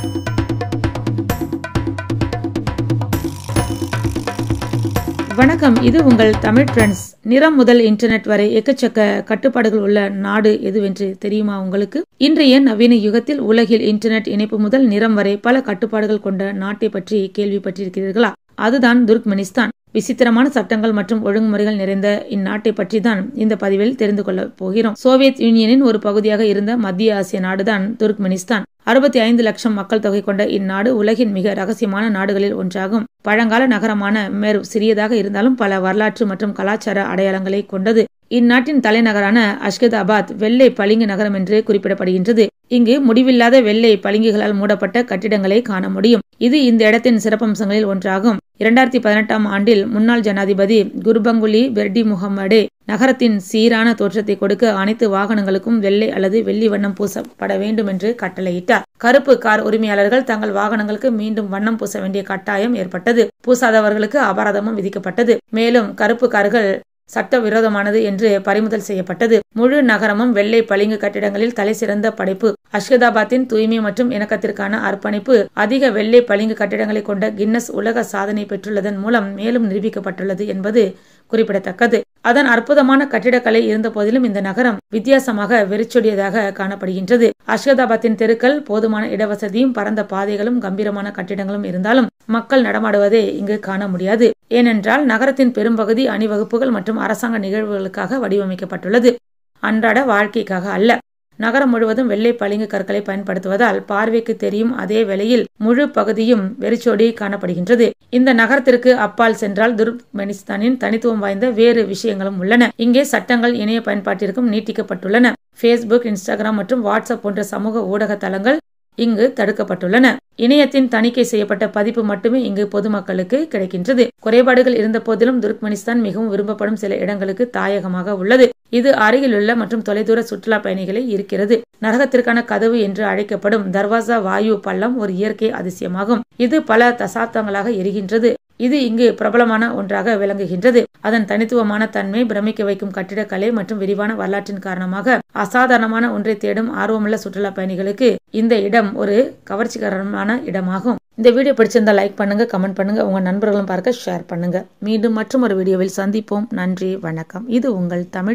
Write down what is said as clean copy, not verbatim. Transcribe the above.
வணக்கம், இது உங்கள் தமிழ் ட்ரெண்ட்ஸ். நிறம் முதல் இன்டர்நெட் வரை எக்கச்சக்க கட்டுப்பாடுகள் உள்ள நாடு எதுவென்று தெரியுமா உங்களுக்கு? இன்றைய நவீன யுகத்தில் உலகில் இன்டர்நெட் இணைப்பு முதல் நிறம் வரை பல கட்டுப்பாடுகள் கொண்ட நாட்டை பற்றி கேள்விப்பட்டிருக்கிறீர்களா? அதுதான் துர்க்மெனிஸ்தான். விசித்திரமான சட்டங்கள் மற்றும் ஒழுங்குமுறைகள் நிறைந்த இந்நாட்டை பற்றி தான் இந்த பதிவில் தெரிந்து கொள்ள போகிறோம். சோவியத் யூனியனின் ஒரு பகுதியாக இருந்த மத்திய ஆசிய நாடுதான் துர்க்மெனிஸ்தான். 65 லட்சம் மக்கள் தொகை கொண்ட இந்நாடு உலகின் மிக ரகசியமான நாடுகளில் ஒன்றாகும். பழங்கால நகரமான மெர்வ் சிறியதாக இருந்தாலும் பல வரலாற்று மற்றும் கலாச்சார அடையாளங்களை கொண்டது. இந்நாட்டின் தலைநகரான அஷ்கதாபாத் வெள்ளை பளிங்கு நகரம் என்று குறிப்பிடப்படுகின்றது. இங்கு முடிவில்லாத வெள்ளை பளிங்குகளால் மூடப்பட்ட கட்டிடங்களை காண முடியும். இது இந்த இடத்தின் சிறப்பம்சங்களில் ஒன்றாகும். 2018ஆம் ஆண்டில் முன்னாள் ஜனாதிபதி குர்பங்குலி பெர்டிமுகமடே நகரத்தின் சீரான தோற்றத்தை கொடுக்க அனைத்து வாகனங்களுக்கும் வெள்ளை அல்லது வெள்ளி வண்ணம் பூசப்பட வேண்டும் என்று கட்டளையிட்டார். கருப்பு கார் உரிமையாளர்கள் தங்கள் வாகனங்களுக்கு மீண்டும் வண்ணம் பூச வேண்டிய கட்டாயம் ஏற்பட்டது. பூசாதவர்களுக்கு அபராதமும் விதிக்கப்பட்டது. மேலும் கருப்பு கார்கள் சட்டவிரோதமானது என்று பறிமுதல் செய்யப்பட்டது. முழு நகரமும் வெள்ளை பளிங்கு கட்டிடங்களில் தலை சிறந்த படைப்பு. அஷ்கதாபாத்தின் தூய்மை மற்றும் இணக்கத்திற்கான அர்ப்பணிப்பு அதிக வெள்ளை பளிங்கு கட்டிடங்களை கொண்ட கின்னஸ் உலக சாதனை பெற்றுள்ளதன் மூலம் மேலும் நிரூபிக்கப்பட்டுள்ளது என்பது குறிப்பிடத்தக்கது. அதன் அற்புதமான கட்டிடக்கலை இருந்த போதிலும் இந்த நகரம் வித்தியாசமாக வெறிச்சொடியதாக காணப்படுகின்றது. அஷ்கதாபாத்தின் தெருக்கள் போதுமான இடவசதியும் பரந்த பாதைகளும் கம்பீரமான கட்டிடங்களும் இருந்தாலும் மக்கள் நடமாடுவதை இங்கு காண முடியாது. ஏனென்றால் நகரத்தின் பெரும்பகுதி அணிவகுப்புகள் மற்றும் அரசாங்க நிகழ்வுகளுக்காக வடிவமைக்கப்பட்டுள்ளது, அன்றாட வாழ்க்கைக்காக அல்ல. நகரம் முழுவதும் வெள்ளை பளிங்கு கற்களை பயன்படுத்துவதால் பார்வைக்கு தெரியும் அதே வேளையில் முழு பகுதியும் வெறிச்சோடி காணப்படுகின்றது. இந்த நகரத்திற்கு அப்பால் சென்றால் துர்க்மெனிஸ்தானின் தனித்துவம் வாய்ந்த வேறு விஷயங்களும் உள்ளன. இங்கே சட்டங்கள் இணைய பயன்பாட்டிற்கும் நீட்டிக்கப்பட்டுள்ளன. ஃபேஸ்புக், இன்ஸ்டாகிராம் மற்றும் வாட்ஸ்அப் போன்ற சமூக ஊடக தளங்கள் இங்கு தடுக்கப்பட்டுள்ளன. இணையத்தின் தணிக்கை செய்யப்பட்ட பதிப்பு மட்டுமே இங்கு பொதுமக்களுக்கு கிடைக்கின்றது. குறைபாடுகள் இருந்த போதிலும் துர்க்மெனிஸ்தான் மிகவும் விரும்பப்படும் சில இடங்களுக்கு தாயகமாக உள்ளது. இது அருகிலுள்ள மற்றும் தொலைதூர சுற்றுலா பயணிகளை இருக்கிறது. நரகத்திற்கான கதவு என்று அழைக்கப்படும் தர்வாசா வாயு பள்ளம் ஒரு இயற்கை அதிசயமாகும். இது பல தசாப்தங்களாக எரிகின்றது. இது இங்கு பிரபலமான ஒன்றாக விளங்குகின்றது. அதன் தனித்துவமான தன்மை, பிரமிக்க வைக்கும் கட்டிடக்கலை மற்றும் விரிவான வரலாற்றின் காரணமாக அசாதாரணமான ஒன்றை தேடும் ஆர்வமுள்ள சுற்றுலா பயணிகளுக்கு இந்த இடம் ஒரு கவர்ச்சிகரமான இடமாகும். இந்த வீடியோ பிடிச்சிருந்தா லைக் பண்ணுங்க, கமெண்ட் பண்ணுங்க, உங்க நண்பர்களும் பார்க்க ஷேர் பண்ணுங்க. மீண்டும் மற்றும் ஒரு வீடியோவில் சந்திப்போம். நன்றி, வணக்கம். இது உங்கள் தமிழ்